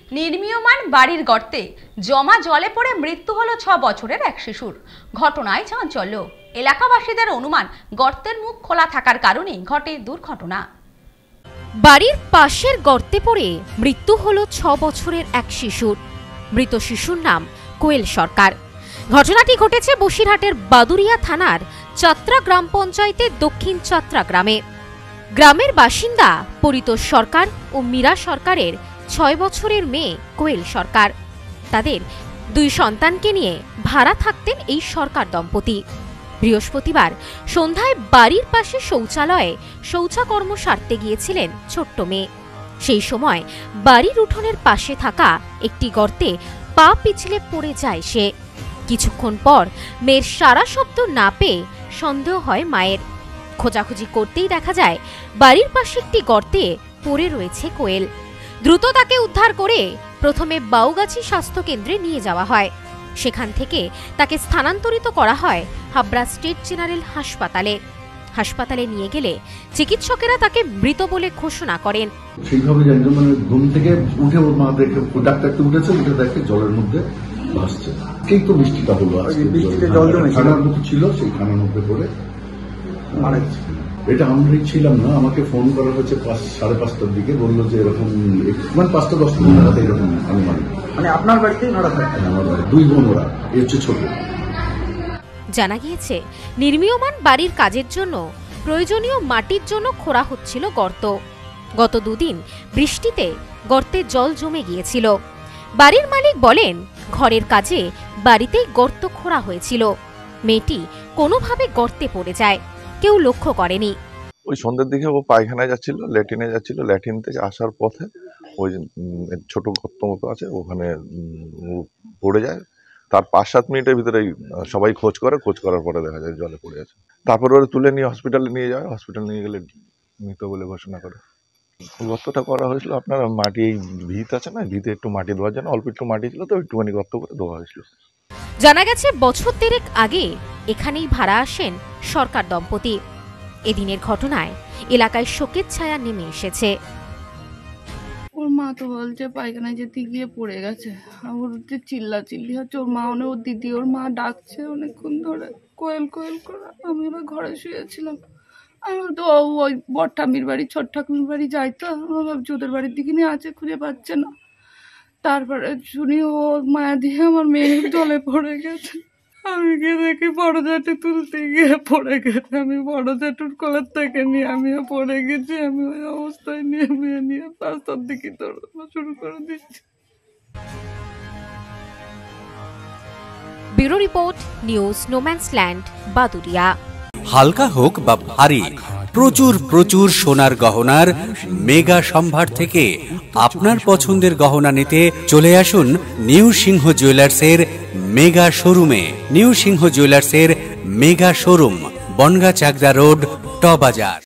নির্মীয়মান বাড়ির গর্তে জমা জলে পড়ে মৃত্যু হলো 6 বছরের এক শিশুর। ঘটনায় চাঞ্চল্য। এলাকাবাসীদের অনুমান গর্তের মুখ খোলা থাকার কারণে ঘটে দুর্ঘটনা। বাড়ির পাশের গর্তে পড়ে মৃত্যু হলো 6 বছরের এক শিশুর। মৃত শিশুর নাম কোয়েল সরকার। ঘটনাটি ঘটেছে বসিরহাটের বাদুরিয়া থানার চাত্রা গ্রাম পঞ্চায়েতের দক্ষিণ চাত্রা গ্রামে। গ্রামের বাসিন্দা পরিতোষ সরকার ও মীরা সরকারের 6 বছরের মেয়ে কোয়েল সরকার। তাদের 2 সন্তানকে নিয়ে ভাড়া থাকতেন এই সরকার দম্পতি। বৃহস্পতিবার সন্ধ্যায় বাড়ির পাশে শৌচালয়ে শৌচাকর্ম সারতে গিয়েছিলেন ছোট্ট মেয়ে। সেই সময় বাড়ির উঠোনের পাশে থাকা একটি গর্তে পা পিছলে পড়ে যায় সে। কিছুক্ষণ পর মেয়ের সারা শব্দ না পেয়ে সন্দেহ হয় মায়ের। খোঁজাখুঁজি করতেই দেখা যায় বাড়ির পাশে একটি গর্তে পড়ে রয়েছে কোয়েল। দ্রুত তাকে উদ্ধার করে প্রথমে বাউগাছি স্বাস্থ্য কেন্দ্রে নিয়ে যাওয়া হয়। সেখান থেকে তাকে স্থানান্তরিত করা হয় হাবড়া স্টেট জেনারেল হাসপাতালে নিয়ে গেলে চিকিৎসকেরা তাকে মৃত বলে ঘোষণা করেন। সেইভাবে মানে ঘুম থেকে উঠে ওর মা দেখে ডাক্তারকে উঠেছে, উঠে দেখে জলের মধ্যে ভাসছে। ঠিক তো বৃষ্টিটা হলো, খানার মতো ছিল, সেই খানার মধ্যে পড়ে এটা আমরাই ছিলাম না। আমাকে ফোন করা হয়েছে 5:30টার দিকে, বললো যে এরকম মানে 5:10 নাগাদ এরকম অনুমান। মানে আপনার বাড়িতেই ভাড়া থাকে? আমার বাড়ি 2 বোন, ওরা এর চেয়ে ছোট। জানা গিয়েছে নির্মীয়মান বাড়ির কাজের জন্য প্রয়োজনীয় মাটির জন্য খোঁড়া হচ্ছিল গর্ত। গত 2 দিন বৃষ্টিতে গর্তে জল জমে গিয়েছিল। বাড়ির মালিক বলেন, ঘরের কাজে বাড়িতেই গর্ত খোঁড়া হয়েছিল। মেয়েটি কোনোভাবে গর্তে পড়ে যায়, কেউ লক্ষ্য করেনি। ওই সন্ধ্যের দিকে ও পায়খানায় যাচ্ছিল, ল্যাট্রিনে যাচ্ছিল। ল্যাট্রিন থেকে আসার পথে ওই ছোট গর্ত মতো আছে, ওখানে পড়ে যায়। তার 5-7 মিনিটের ভিতরেই সবাই খোঁজ করার পরে দেখা যায় জলে পড়ে আছে। তারপর ওরা তুলে নিয়ে হসপিটালে নিয়ে যায়। হসপিটালে নিয়ে গেলে মৃত বলে ঘোষণা করে। গর্তটা করা হয়েছিল আপনার মাটি, এই ভিত আছে না, ভিতে একটু মাটি দেওয়ার জন্য অল্প একটু মাটি ছিল, তো একটুখানি গর্ত করে দেওয়া হয়েছিল। জানা গেছে বছর 3 আগে এখানেই ভাড়া আসেন সরকার দম্পতি। এদিনের ঘটনায় এলাকায় শোকের ছায়া নেমে এসেছে। ওর মা তো বলছে পায়খানায় যেতে গিয়ে পড়ে গেছে। ওর চিল্লাচিল্লি হচ্ছে, ওর মা ওর দিদি, ওর মা ডাকছে অনেকক্ষণ ধরে কোয়েল কোয়েল করে। আমি এবার ঘরে শুয়েছিলাম। আমি তো ওই বড় ঠাম্মির বাড়ি, ছোট ঠাকুর বাড়ি যাই, তো আমার ভাবছি ওদের বাড়ির দিকে নিয়ে আছে, খুঁজে পাচ্ছে না। তারপরে শুনি ও মায়া দিয়ে আমার মেয়ে জলে পড়ে গেছে। আমি গিয়ে দেখি বড় জেঠু তুলতে গিয়ে পড়ে গেছে। আমি বড় জেঠুর কোলের থেকে নিয়ে আমিও পড়ে গেছি। আমি ওই অবস্থায় নিয়ে মেয়ে নিয়ে রাস্তার দিকে দৌড়ানো শুরু করে দিচ্ছি। Bureau report, news no man's land, Baduria. হালকা হোক বা ভারী, প্রচুর প্রচুর সোনার গহনার মেগা সম্ভার থেকে আপনার পছন্দের গহনা নিতে চলে আসুন নিউ সিংহ জুয়েলার্সের মেগা শোরুমে। নিউ সিংহ জুয়েলার্সের mega showroom, Bongaon Chakdah road, ট বাজার।